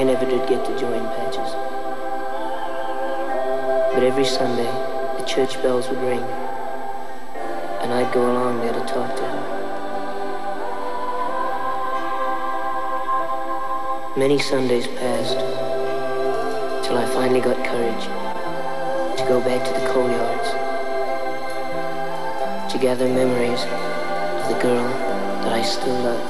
never did get to join Patches. But every Sunday, the church bells would ring, and I'd go along there to talk to her. Many Sundays passed, till I finally got courage to go back to the coal yards, to gather memories of the girl that I still love.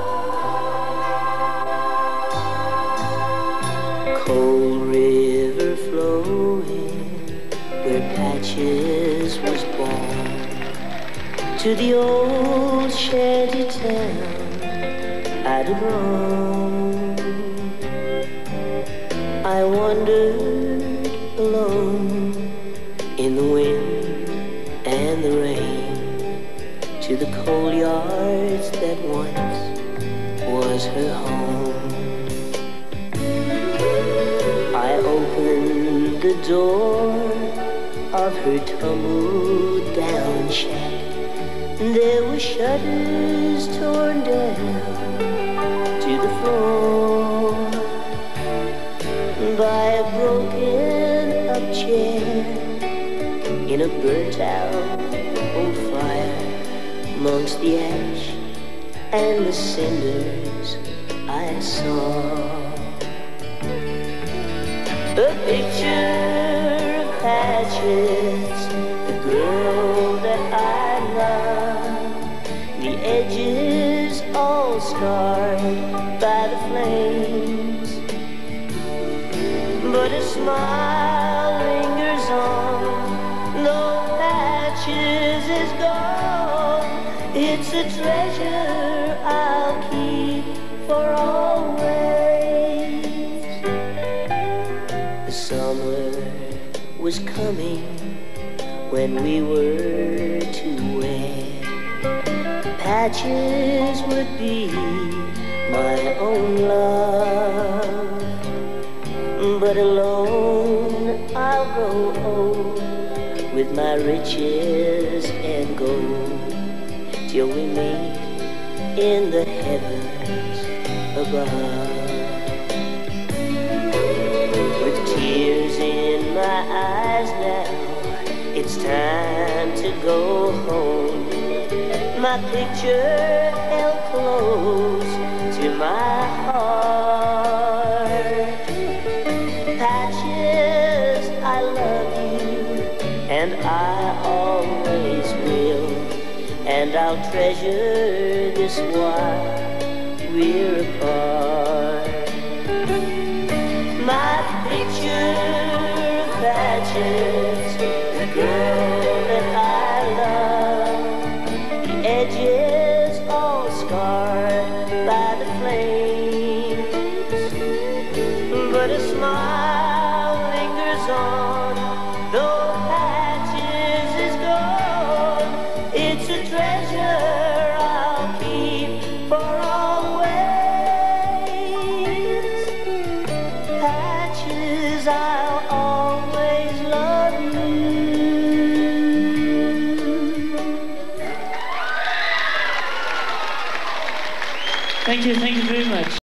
Cold river flowing where Patches was born, to the old shanty town I'd grown. I wandered alone in the wind and the rain to the coal yards that once was her home. I opened the door of her tumbled-down shack. There were shutters torn down to the floor by a broken-up chair in a burnt-out old fire. Amongst the ash and the cinders I saw a picture of Patches, the girl that I loved, the edges all scarred by the flames, but a smile lingers on, though Patches is gone. It's a treasure I'll keep for always. The summer was coming when we were to wed. Patches would be my own love, but alone I'll grow old with my riches and gold, till we meet in the heavens above. With tears in my eyes now, it's time to go home. My picture held close to my heart. Patches, I love you, and I always will, and I'll treasure this while we're apart. My picture of Patches, the girl that I love, the edges all scarred by the flames, but a smile lingers on, though Patches is gone. It's a treasure I'll keep for always. Patches, I'll always love you. Thank you very much.